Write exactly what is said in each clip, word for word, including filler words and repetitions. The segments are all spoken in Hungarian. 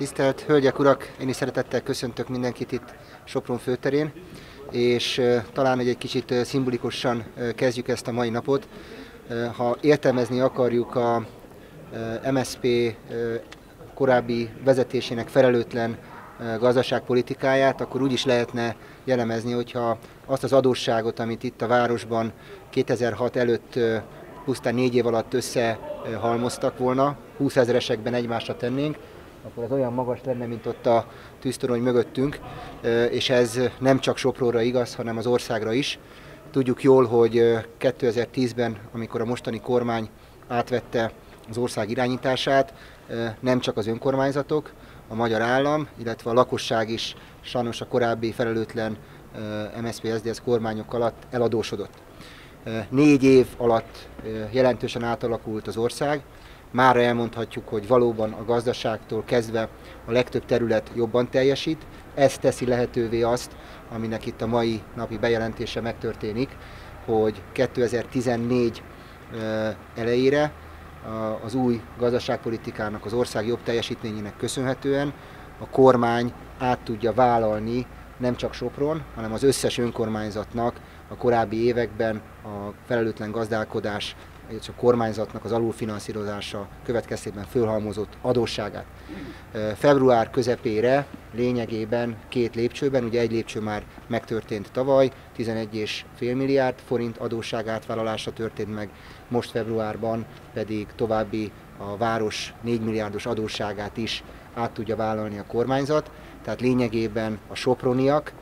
Tisztelt Hölgyek, Urak! Én is szeretettel köszöntök mindenkit itt Sopron főterén, és talán egy kicsit szimbolikusan kezdjük ezt a mai napot. Ha értelmezni akarjuk a em es zé pé korábbi vezetésének felelőtlen gazdaságpolitikáját, akkor úgy is lehetne jellemezni, hogyha azt az adósságot, amit itt a városban kétezer-hat előtt pusztán négy év alatt összehalmoztak volna, húszezeresekben egymásra tennénk, akkor az olyan magas lenne, mint ott a tűztorony mögöttünk, és ez nem csak Sopronra igaz, hanem az országra is. Tudjuk jól, hogy kétezer-tízben, amikor a mostani kormány átvette az ország irányítását, nem csak az önkormányzatok, a magyar állam, illetve a lakosság is sajnos a korábbi felelőtlen em es zé pé es zé dé es kormányok alatt eladósodott. Négy év alatt jelentősen átalakult az ország. Mára elmondhatjuk, hogy valóban a gazdaságtól kezdve a legtöbb terület jobban teljesít. Ez teszi lehetővé azt, aminek itt a mai napi bejelentése megtörténik, hogy kétezer-tizennégy elejére az új gazdaságpolitikának, az ország jobb teljesítményének köszönhetően a kormány át tudja vállalni nem csak Sopron, hanem az összes önkormányzatnak a korábbi években a felelőtlen gazdálkodás és a kormányzatnak az alulfinanszírozása következtében fölhalmozott adósságát. Február közepére lényegében két lépcsőben, ugye egy lépcső már megtörtént tavaly, tizenegy egész öt milliárd forint adósság átvállalása történt meg, most februárban pedig további a város négy milliárdos adósságát is át tudja vállalni a kormányzat, tehát lényegében a soproniak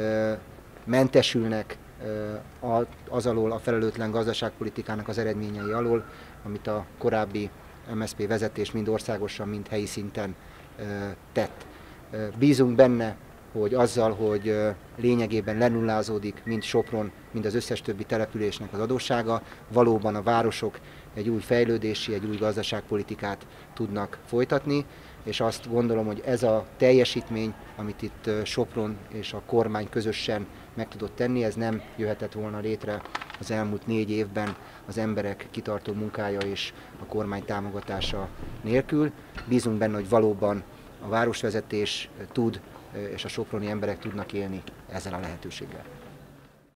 mentesülnek az alól, a felelőtlen gazdaságpolitikának az eredményei alól, amit a korábbi em es zé pé vezetés mind országosan, mind helyi szinten tett. Bízunk benne, hogy azzal, hogy lényegében lenullázódik mind Sopron, mind az összes többi településnek az adóssága, valóban a városok egy új fejlődési, egy új gazdaságpolitikát tudnak folytatni, és azt gondolom, hogy ez a teljesítmény, amit itt Sopron és a kormány közösen meg tudott tenni, ez nem jöhetett volna létre az elmúlt négy évben az emberek kitartó munkája és a kormány támogatása nélkül. Bízunk benne, hogy valóban a városvezetés tud, és a soproni emberek tudnak élni ezzel a lehetőséggel.